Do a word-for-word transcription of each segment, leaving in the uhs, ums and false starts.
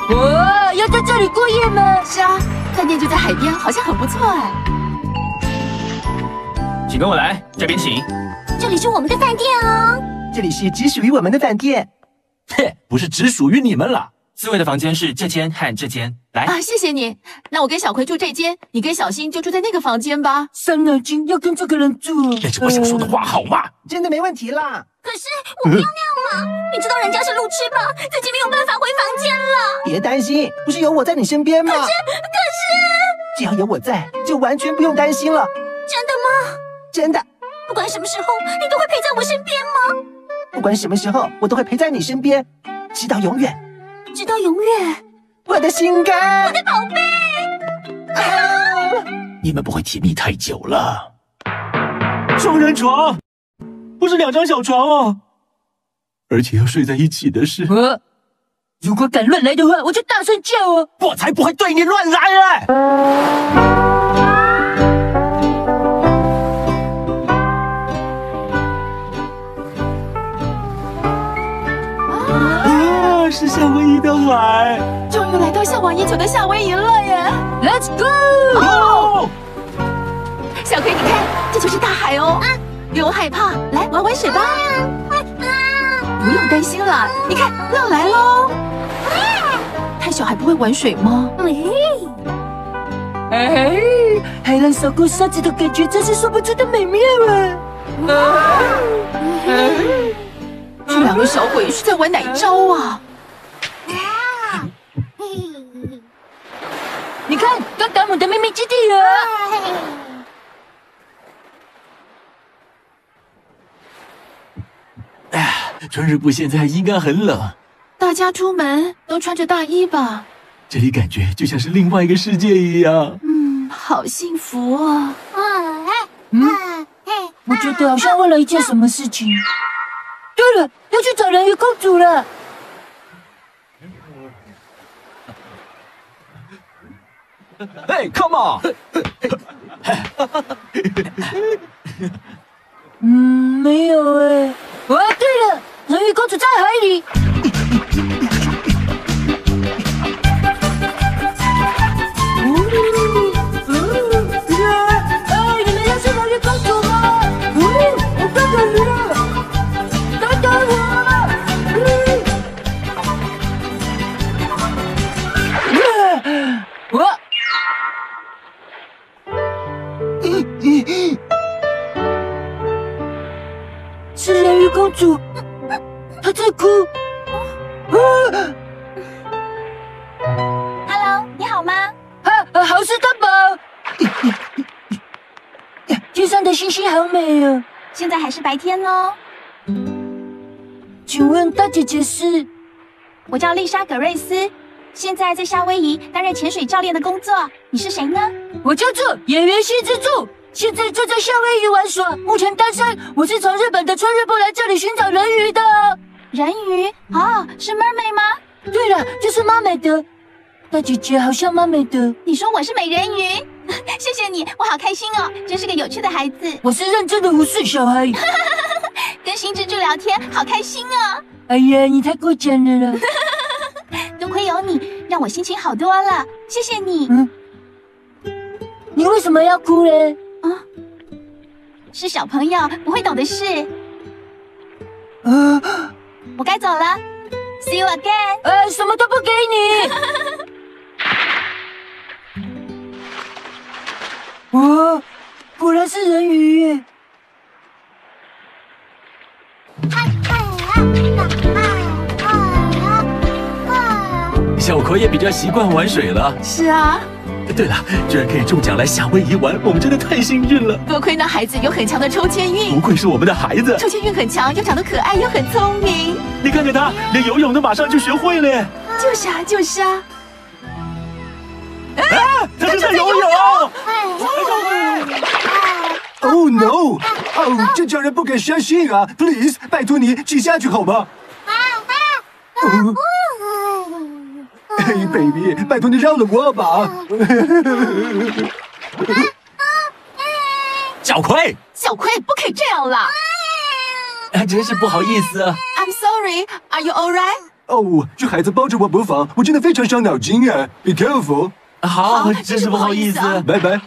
哇，要在这里过夜吗？ 是啊，饭店就在海边，好像很不错哎。 请跟我来，这边请。 这里是我们的饭店哦。 这里是只属于我们的饭店。 嘿，不是只属于你们啦。 四位的房间是这间和这间。来啊，谢谢你。那我跟小葵住这间，你跟小新就住在那个房间吧。 伤脑筋，要跟这个人住。 那是我想说的话，好吗？ 真的没问题啦。 可是我不要那样嘛，你知道人家是路痴吗？自己没有办法回房间了。 别担心，不是有我在你身边吗？可是，可是， 只要有我在，就完全不用担心了。 真的吗？ 真的。 不管什么时候，你都会陪在我身边吗？ 不管什么时候，我都会陪在你身边，直到永远。 直到永远。 我的心肝， 我的宝贝。 啊、 你们不会甜蜜太久了。 双人床，不是两张小床哦， 而且要睡在一起的是。 我如果敢乱来的话，我就大声叫哦！ 我才不会对你乱来嘞！啊，是夏威夷的海， 终于来到向往已久的夏威夷了耶 ！Let's go！ 哦，小葵，你看，这就是大海哦。啊，不用害怕，来玩玩水吧。不用担心了，你看浪来喽。太小还不会玩水吗？ 哎，海浪扫过沙子的感觉真是说不出的美妙啊！ 这两个小鬼是在玩哪一招啊？ 你看，到达姆的秘密基地了。 哎呀，春日部现在应该很冷。 大家出门都穿着大衣吧？ 这里感觉就像是另外一个世界一样。 嗯，好幸福啊！ 嗯，我觉得好像忘了一件什么事情。对了，要去找人鱼公主了。 嘿 ，Come on！ 嗯，没有哎。哦，对了，人鱼公主在海里。哎，你们要是人鱼公主吗？哦，我看到你了，等等我。我。是人鱼公主，她在哭。 Hello， 你好吗？ 啊，好事大宝。天上的星星好美哦。 现在还是白天哦。 请问大姐姐是？ 我叫丽莎·葛瑞斯，现在在夏威夷担任潜水教练的工作。你是谁呢？ 我叫做演员新之助。现在正在夏威夷玩耍，目前单身。我是从日本的春日部来这里寻找人鱼的。 人鱼？哦，是 mermaid 吗？ 对了，就是妈美德。大姐姐好像妈美德。 你说我是美人鱼？谢谢你，我好开心哦，真是个有趣的孩子。 我是认真的五岁小孩。 跟新之助聊天，好开心哦。 哎呀，你太过奖了啦。 多亏有你，让我心情好多了。谢谢你。 嗯。你为什么要哭嘞？ 啊，是小朋友不会懂的事。 呃， 我该走了 ，See you again。 呃，什么都不给你。哇，果然是人鱼。 小葵也比较习惯玩水了。 是啊。 对了，居然可以中奖来夏威夷玩，我们真的太幸运了。 多亏那孩子有很强的抽签运， 不愧是我们的孩子， 抽签运很强，又长得可爱，又很聪明。 你看看他，连游泳都马上就学会了。 就是啊，就是啊。 啊，他正在游泳。 Oh no！ 哦，这叫人不敢相信啊 ！Please， 拜托你挤下去好吗？嘿 ，baby， 拜托你让了我吧！ 小葵， 小葵，不可以这样啦！ 真是不好意思啊。 I'm sorry. Are you all right? 哦，这孩子抱着我不放，我真的非常伤脑筋啊 ！Be careful。 好，真是不好意思。 拜拜。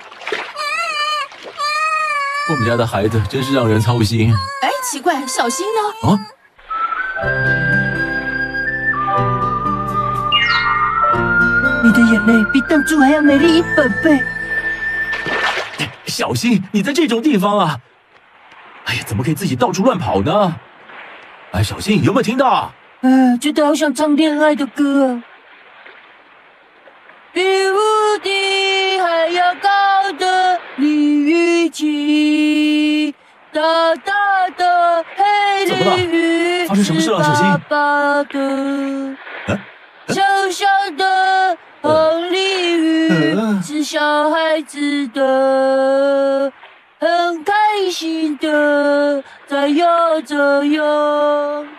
我们家的孩子真是让人操心。 哎，奇怪，小新呢？ 啊？ 你的眼泪比弹珠还要美丽一百倍。 小心，你在这种地方啊！哎呀，怎么可以自己到处乱跑呢？哎，小新，有没有听到？ 啊，觉得好想唱恋爱的歌啊！比无敌还要高的鲤鱼旗，大大的黑鲤鱼， 发生什么事了，小新？ 大大的，小小的红鲤鱼，是小孩子的，很开心的在游着泳。